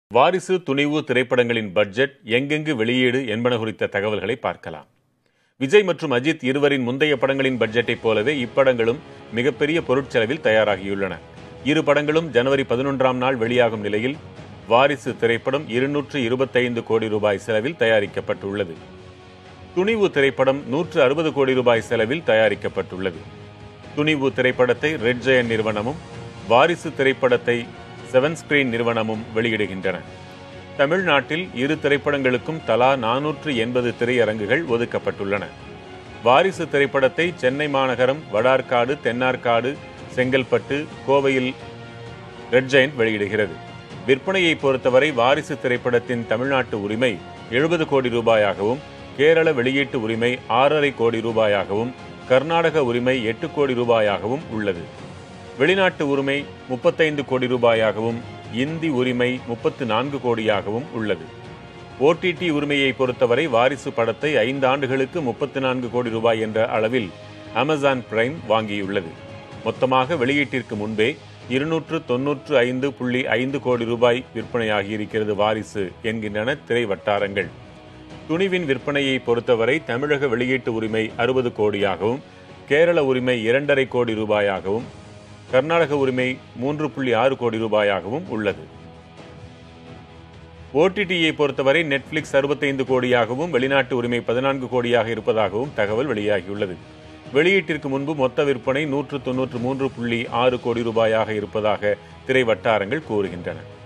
வாரிசு, துணிவு திரைப்படங்களின் பட்ஜெட், எங்கெங்கு வெளியீடு என்பன குறித்த தகவல்களை பார்க்கலாம். விஜய் மற்றும் அஜித் இருவரின் முந்தைய படங்களின் பட்ஜெட்டைப் போலவே இப்படங்களும் மிகப்பெரிய பொருட்செலவில் தயாராகியுள்ளன. இரு படங்களும் ஜனவரி 11ஆம் நாள் வெளியாகும் நிலையில் வாரிசு திரைப்படம் 225 கோடி ரூபாய் செலவில் தயாரிக்கப்பட்டுள்ளது. துணிவு திரைப்படம் 160 கோடி ரூபாய் செலவில் தயாரிக்கப்பட்டுள்ளது. துணிவு திரைப்படத்தை ரெட் ஜெயண்ட் நிறுவனமும், வாரிசு திரைப்படத்தை 7 ஸ்கிரீன் நிறுவனமும் வெளியிடுகின்றன. தமிழ்நாட்டில் இரு திரைப்படங்களுக்கும் தலா 480 திரையரங்குகள் ஒதுக்கப்பட்டுள்ளன. வாரிசு திரைப்படத்தை சென்னை மாநகரம், வடார்காடு, தென்னார்காடு, செங்கல்பட்டு, கோவையில் ரெட் ஜெயண்ட் வெளியிடுகிறது. விற்பனையை பொறுத்தவரை வாரிசு திரைப்படத்தின் தமிழ்நாட்டு உரிமை 70 கோடி ரூபாயாகவும், கேரள வெளியீட்டு உரிமை 6,5 கோடி ரூபாயாகவும், கர்நாடக உரிமை 8 கோடி ரூபாயாகவும் உள்ளது. வெளிநாட்டு உரிமை 35 கோடி ரூபாயாகவும், இந்தி உரிமை 34 கோடியாகவும் உள்ளது. OTT உரிமையை பொறுத்தவரை வாரிசு படத்தை 5 ஆண்டுகளுக்கு 34 கோடி ரூபாய் என்ற அளவில் அமேசான் பிரைம் வாங்கியுள்ளது. மொத்தமாக வெளியீட்டிற்கு முன்பே 295.5 கோடி ரூபாய் விற்பனையாகியிருக்கிறது வாரிசு என்கின்றன திரை வட்டாரங்கள். துணிவின் விற்பனையை பொறுத்தவரை தமிழக வெளியீட்டு உரிமை 60 கோடியாகவும், கேரள உரிமை 2,5 கோடி ரூபாயாகவும், கர்நாடக உரிமை 3.6 கோடி ரூபாயாகவும் உள்ளது. OTTயை பொறுத்தவரை நெட்ஃபிளிக்ஸ் 65 கோடியாகவும், வெளிநாட்டு உரிமை 14 கோடியாக இருப்பதாகவும் தகவல் வெளியாகியுள்ளது. வெளியீட்டிற்கு முன்பு மொத்த விற்பனை 193.6 கோடி ரூபாயாக இருப்பதாக திரை வட்டாரங்கள் கூறுகின்றன.